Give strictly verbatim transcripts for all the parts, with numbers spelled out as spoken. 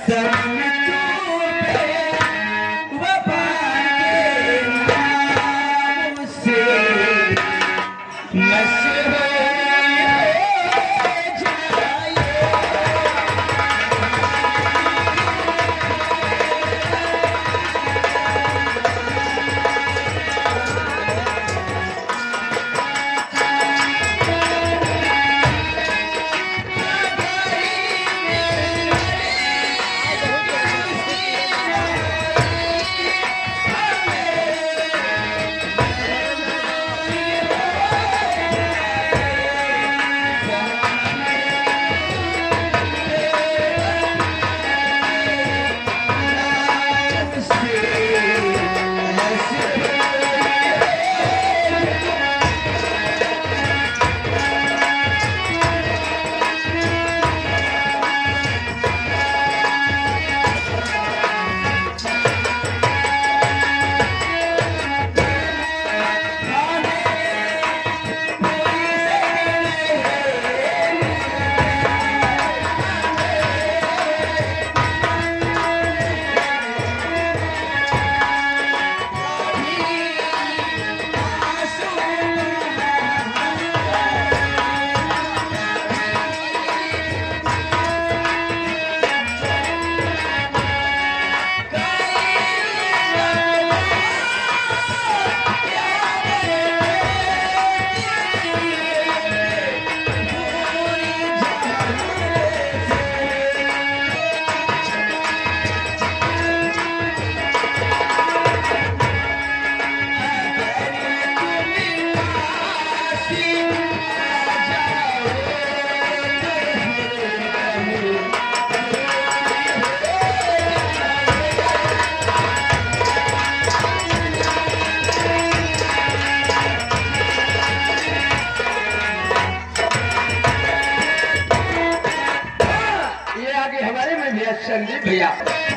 संदीप भैया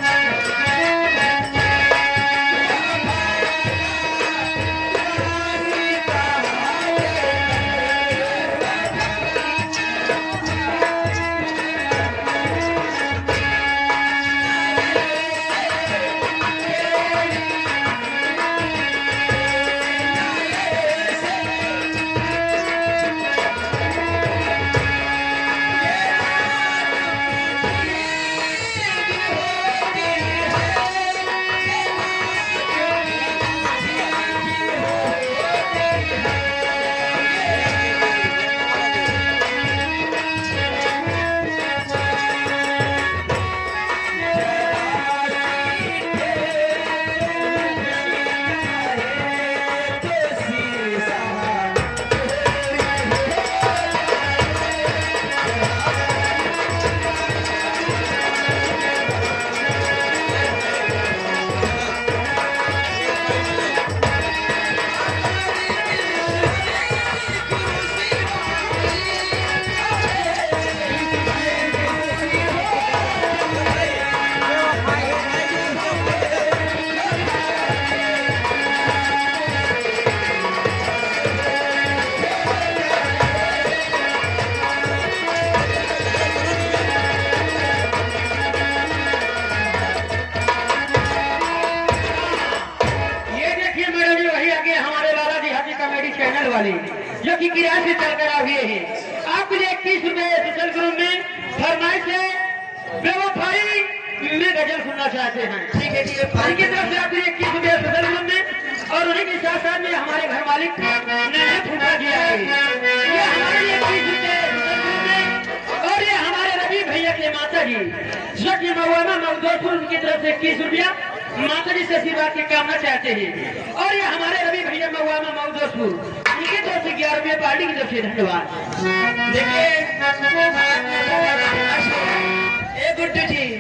चैनल वाले जो कि किराए से चलकर आ गए हैं आपके लिए इक्कीस रुपए स्पेशल ग्रुप में फरमाइश है बेवफाई में गजल सुनना चाहते हैं। ठीक है ठीक है भाई की तरफ से आपके लिए इक्कीस रुपए स्पेशल ग्रुप में और उन्हीं के साथ साथ में हमारे घर मालिक ने फूका दिया है ये हमारे लिए इक्कीस रुपए स्पेशल ग्रुप में और ये हमारे रवि भैया के माता जी जो कि महुआना मजदूरपुर उनकी तरफ से इक्कीस रुपया माता जी से आशीर्वाद की कामना चाहते हैं और ये हमारे रवि भैया महुआना मजदूरपुर उनकी तरफ से ग्यारह रुपये पार्टी की तरफ से धन्यवाद। देखिए गुड्डू जी